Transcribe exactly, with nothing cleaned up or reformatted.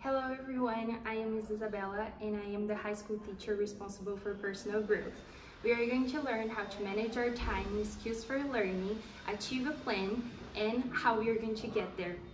Hello everyone, I am Miz Isabella and I am the high school teacher responsible for personal growth. We are going to learn how to manage our time, skills for learning, achieve a plan, and how we are going to get there.